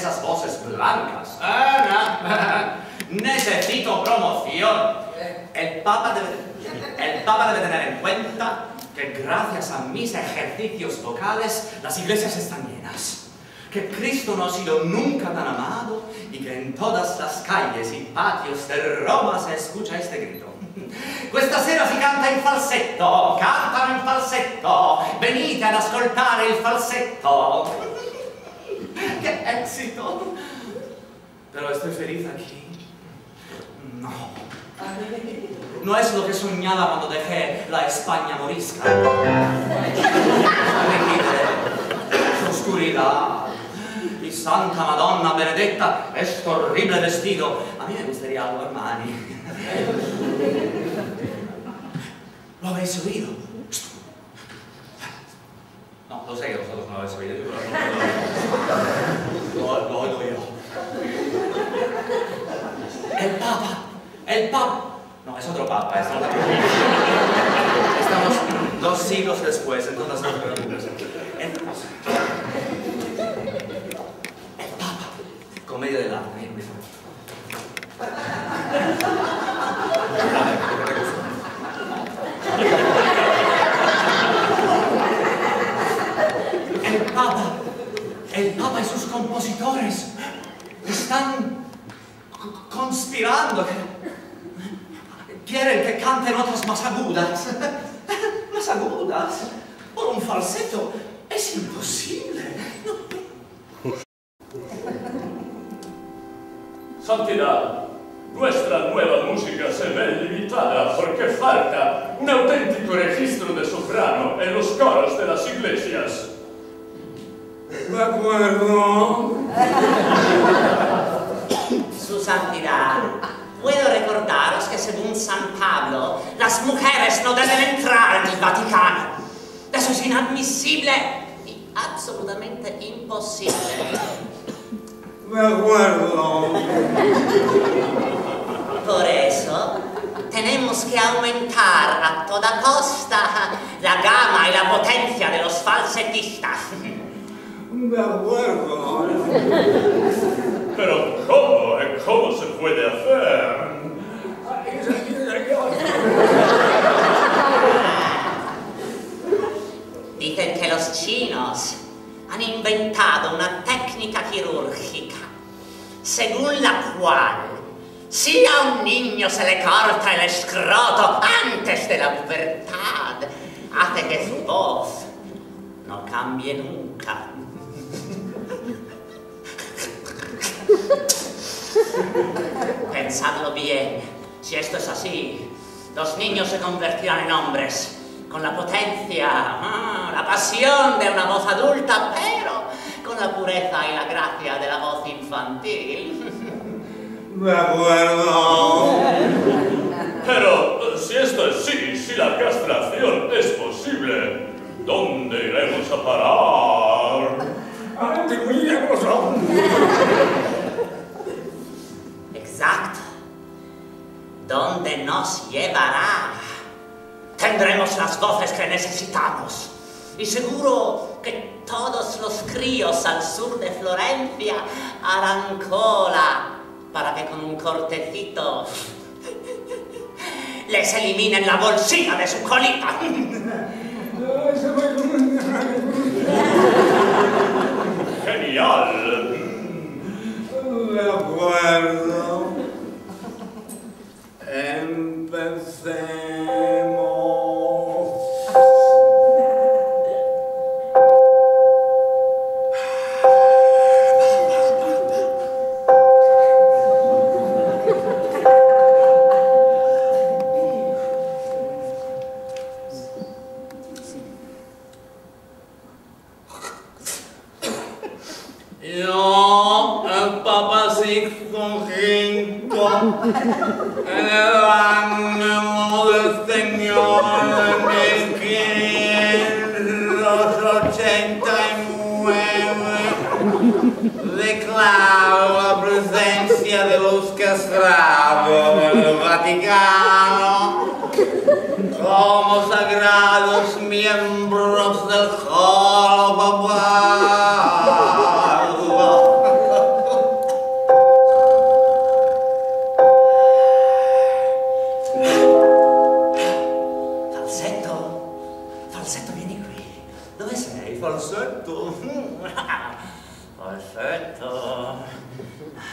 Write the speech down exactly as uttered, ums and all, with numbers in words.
esas voces blancas. Ah, no. Necesito promoción. El Papa debe, el Papa debe tener en cuenta que gracias a mis ejercicios vocales las iglesias están llenas. Que Cristo no ha sido nunca tan amado y que en todas las calles y patios de Roma se escucha este grito. Questa sera si canta in falsetto, cantano in falsetto, venite ad ascoltare il falsetto. ¡Qué éxito! Pero estoy feliz aquí. No. No es lo que soñaba cuando dejé la España morisca. Su oscuridad. Y Santa Madonna Benedetta, este horrible vestido. A mí me gustaría algo Armani. ¿Lo habéis oído? No, lo sé que vosotros no lo habéis oído, pero no lo, lo oigo yo. El Papa, el Papa. No, es otro Papa, es otro. Estamos dos siglos después, entonces no te preocupes. El, el Papa, comedia del arte. El Papa, el Papa y sus compositores están conspirando. Quieren que canten otras más agudas. Más agudas. Por un falsetto es imposible. No. Santidad, nuestra nueva música se ve limitada porque falta un auténtico registro de soprano en los coros de las iglesias. De acuerdo. Su Santidad, puedo recordaros que según San Pablo, las mujeres no deben entrar en el Vaticano. Eso es inadmisible y absolutamente imposible. De acuerdo. Por eso, tenemos que aumentar a toda costa la gama y la potencia de los falsetistas. De acuerdo. Pero ¿cómo? ¿Cómo se puede hacer? Dicen que los chinos han inventado una técnica quirúrgica según la cual si a un niño se le corta el escroto antes de la pubertad, hace que su voz no cambie nunca. Pensadlo bien, si esto es así, los niños se convertirán en hombres con la potencia, ah, la pasión de una voz adulta, pero con la pureza y la gracia de la voz infantil. De acuerdo. Pero si esto es sí, si la castración es posible, ¿dónde iremos a parar? Exacto. ¿Dónde nos llevará? Tendremos las voces que necesitamos. Y seguro que todos los críos al sur de Florencia harán cola para que con un cortecito les eliminen la bolsilla de su colita. ¡Genial! De acuerdo. Empecemos. Yo, el Papa Sixto Quinto, en el año del Señor de quinientos ochenta y nueve, declaro la presencia de los castrados en el Vaticano como sagrados miembros del coro papal. Dove sei, falsetto? Falsetto.